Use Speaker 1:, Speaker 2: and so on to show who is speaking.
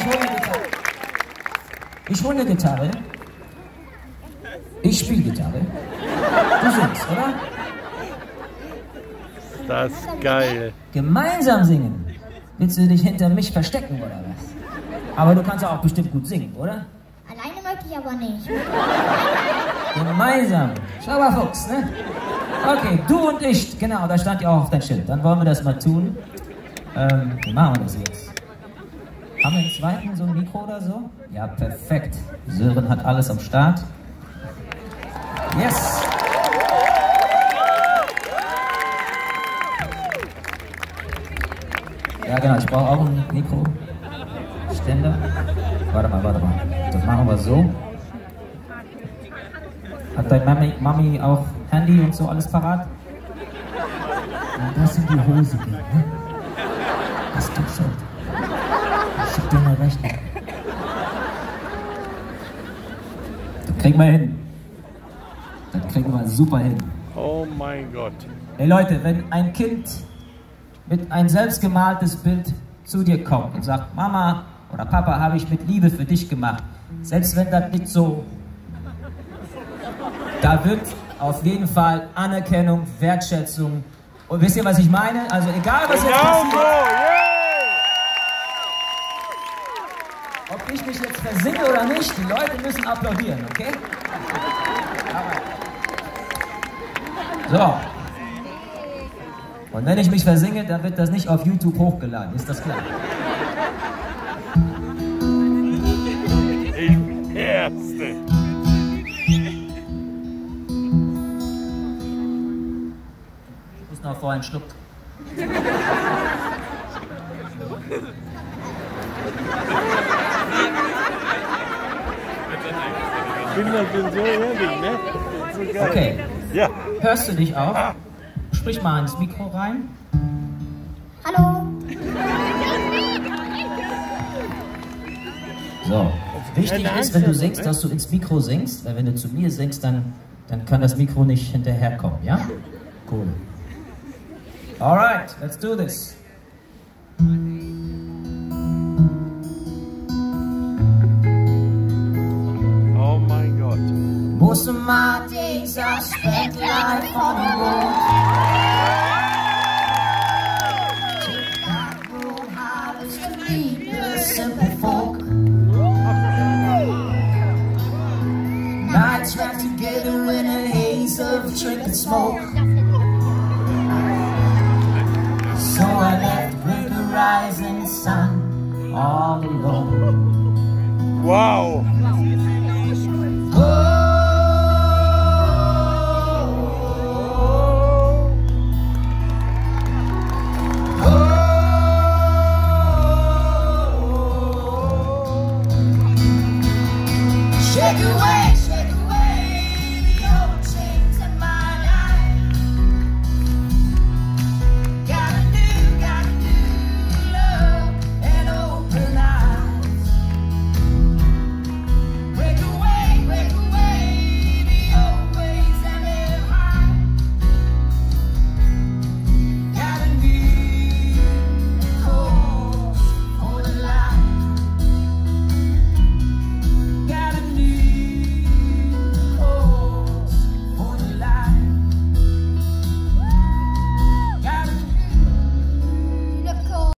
Speaker 1: Ich hole eine Gitarre. Ich spiele Gitarre. Du singst, oder?
Speaker 2: Das ist geil.
Speaker 1: Gemeinsam singen. Willst du dich hinter mich verstecken, oder was? Aber du kannst auch bestimmt gut singen, oder?
Speaker 3: Alleine möchte ich aber nicht.
Speaker 1: Gemeinsam. Schlauer Fuchs, ne? Okay, du und ich. Genau, da stand ja auch auf dein Schild. Dann wollen wir das mal tun. Wie machen wir das jetzt? Haben wir einen zweiten, so ein Mikro oder so? Ja, perfekt. Sören hat alles am Start. Yes! Ja genau, ich brauche auch einen Mikroständer. Warte mal. Das machen wir so. Hat deine Mami auch Handy und so alles parat? Ja, das sind die Hose, ne? Das tut schon. Ich schick dir mal Rechnung. Das kriegen wir hin. Das kriegen wir super hin.
Speaker 2: Oh mein Gott.
Speaker 1: Ey Leute, wenn ein Kind mit ein selbstgemaltes Bild zu dir kommt und sagt, Mama oder Papa, habe ich mit Liebe für dich gemacht, selbst wenn das nicht so, da wird auf jeden Fall Anerkennung, Wertschätzung und wisst ihr, was ich meine? Also egal, was jetzt passiert, ob ich mich jetzt versinge oder nicht, die Leute müssen applaudieren, okay? So. Und wenn ich mich versinge, dann wird das nicht auf YouTube hochgeladen, ist das klar?
Speaker 2: Ich Ärzte.
Speaker 1: Ich muss noch vorher einen Schluck.
Speaker 2: Kinder sind so ehrlich, ne? So geil.
Speaker 1: Okay.
Speaker 2: Ja.
Speaker 1: Hörst du dich auch? Sprich mal ins Mikro rein.
Speaker 3: Hallo.
Speaker 1: So. Wichtig ist, wenn du singst, dass du ins Mikro singst, weil wenn du zu mir singst, dann kann das Mikro nicht hinterherkommen, ja? Cool. Alright, let's do this.
Speaker 2: Oh mein Gott.
Speaker 1: Most of my days I spent life on the road. Take that road hardest to meet the simple folk. Nights wrapped together in a haze of trinket smoke. So I left with the rising sun all alone.
Speaker 2: Wow.
Speaker 1: Oh,